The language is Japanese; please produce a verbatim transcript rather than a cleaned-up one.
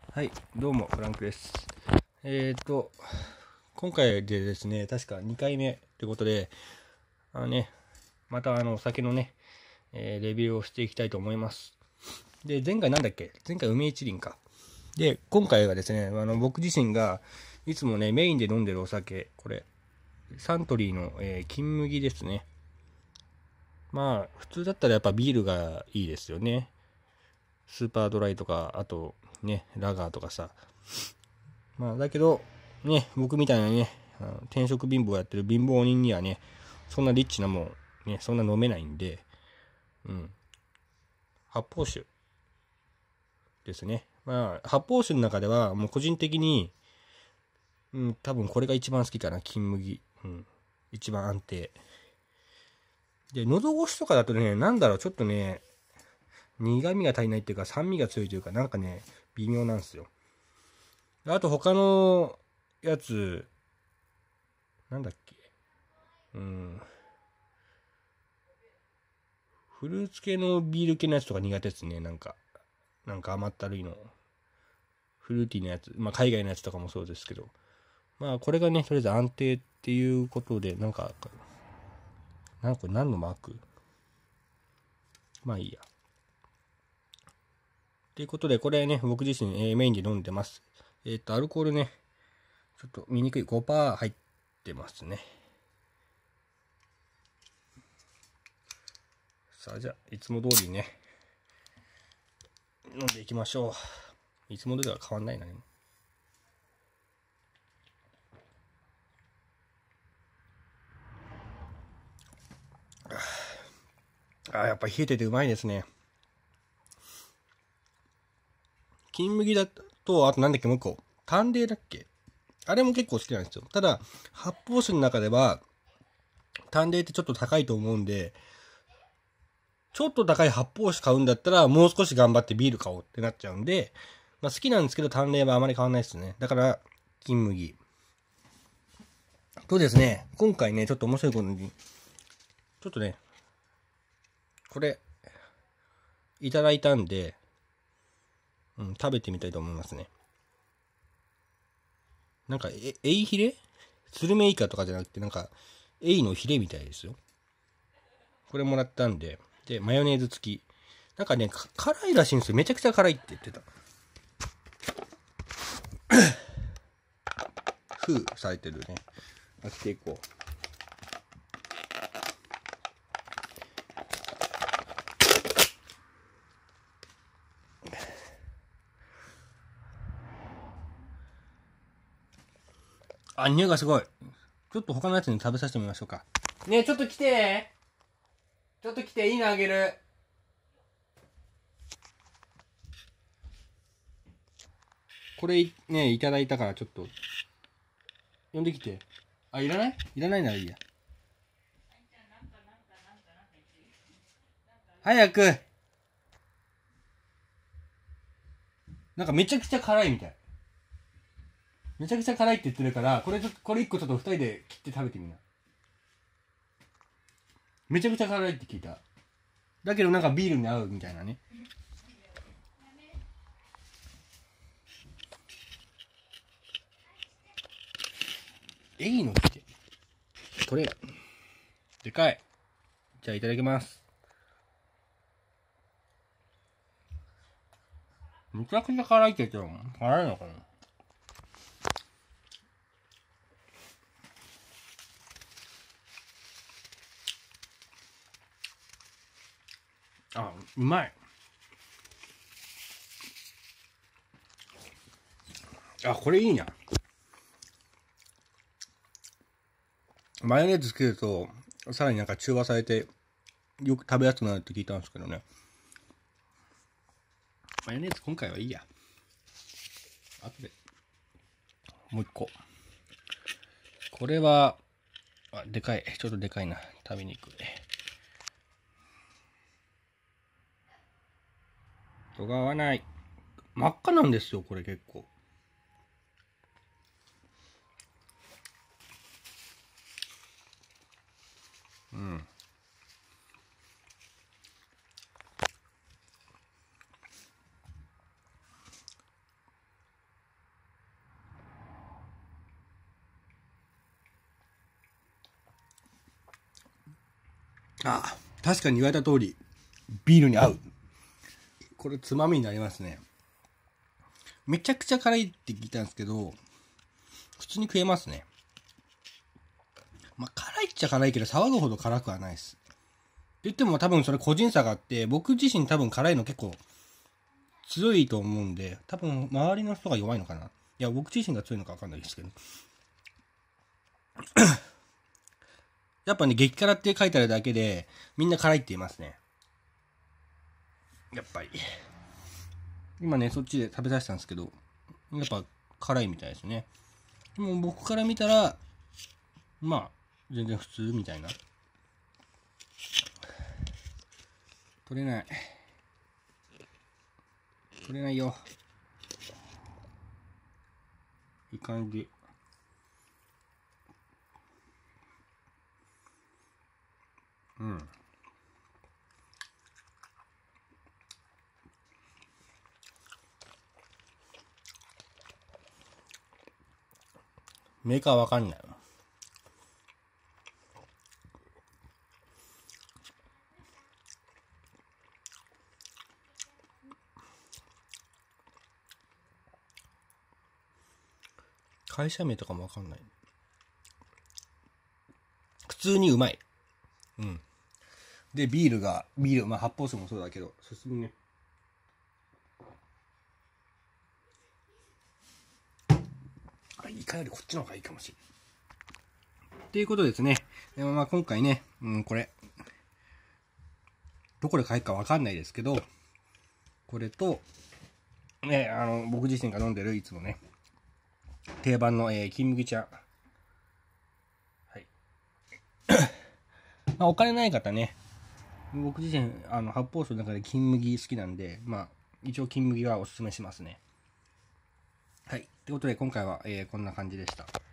はい、どうもフランクです。えっ、ー、と今回でですね、確かにかいめということで、あのね、またあのお酒のね、えー、レビューをしていきたいと思います。で、前回なんだっけ？前回梅一輪か。で、今回はですね、あの僕自身がいつもねメインで飲んでるお酒、これサントリーの、えー、金麦ですね。まあ普通だったらやっぱビールがいいですよね。スーパードライとか、あとねラガーとかさ。まあだけどね、僕みたいなね、あの転職貧乏やってる貧乏人にはね、そんなリッチなもんね、そんな飲めないんで、うん、発泡酒ですね。まあ発泡酒の中ではもう個人的に、うん、多分これが一番好きかな、金麦。うん、一番安定で、喉越しとかだとね、なんだろう、ちょっとね、苦味が足りないっていうか酸味が強いというか、なんかね微妙なんですよ。あと他のやつなんだっけ、うん、フルーツ系のビール系のやつとか苦手ですね。なんか、なんか甘ったるいの。フルーティーなやつ。まあ海外のやつとかもそうですけど。まあこれがね、とりあえず安定っていうことで、なんか、なんかこれ何のマーク？まあいいや。ということで、これね、僕自身、えーメインで飲んでます。えっ、ー、と、アルコールね、ちょっと見にくい ごパーセント 入ってますね。さあ、じゃあ、いつも通りね、飲んでいきましょう。いつも通りは変わんないな、ね。あ、やっぱ冷えててうまいですね。金麦だと、あとなんだっけ、もう一個。淡麗だっけ？あれも結構好きなんですよ。ただ、発泡酒の中では、淡麗ってちょっと高いと思うんで、ちょっと高い発泡酒買うんだったら、もう少し頑張ってビール買おうってなっちゃうんで、まあ好きなんですけど、淡麗はあまり変わんないですね。だから、金麦。とですね、今回ね、ちょっと面白いことに、ちょっとね、これ、いただいたんで、うん、食べてみたいと思いますね。なんか、え、エイヒレ？スルメイカとかじゃなくて、なんか、エイのヒレみたいですよ。これもらったんで、で、マヨネーズ付き。なんかね、辛いらしいんですよ。めちゃくちゃ辛いって言ってた。封されてるね。開けていこう。あ、匂いがすごい。ちょっと他のやつに食べさせてみましょうか。ねえ、ちょっと来て。ちょっと来て、いいのあげる。これね、いただいたからちょっと、呼んできて。あ、いらない？いらないならいいや。早く。なんかめちゃくちゃ辛いみたい。めちゃくちゃ辛いって言ってるから、これちょっと、これ一個ちょっと二人で切って食べてみな。めちゃくちゃ辛いって聞いた。だけどなんかビールに合うみたいなね。エイの来て。これ、でかい。じゃあいただきます。めちゃくちゃ辛いって言ってたもん。辛いのかな？あ、うまい。あ、これいいな。マヨネーズつけると、さらになんか中和されて、よく食べやすくなるって聞いたんですけどね。マヨネーズ今回はいいや。あとで。もう一個。これは、あ、でかい。ちょっとでかいな。食べに行く。人が合わない。真っ赤なんですよ、これ結構。うん。 あ、確かに言われた通り、ビールに合う。これつまみになりますね。めちゃくちゃ辛いって聞いたんですけど、普通に食えますね。まあ、辛いっちゃ辛いけど、騒ぐほど辛くはないです。って言っても多分それ個人差があって、僕自身多分辛いの結構強いと思うんで、多分周りの人が弱いのかな。いや、僕自身が強いのか分かんないですけど。やっぱね、激辛って書いてあるだけで、みんな辛いって言いますね。やっぱり。今ね、そっちで食べさせたんですけど、やっぱ辛いみたいですね。でも僕から見たら、まあ、全然普通みたいな。取れない。取れないよ。いい感じ。うん。メーカーわかんない。会社名とかもわかんない。普通にうまい。うん。で、ビールが、ビール、まあ発泡酒もそうだけど、進むね。イカよりこっちの方がいいかもしれない。っていうことですね。でもまあ今回ね、うん、これ、どこで買えるかわかんないですけど、これと、ね、あの、僕自身が飲んでるいつもね、定番の、えー、金麦茶。はい。まあお金ない方ね、僕自身、あの、発泡酒の中で金麦好きなんで、まあ、一応金麦はおすすめしますね。はい。ということで今回は、えー、こんな感じでした。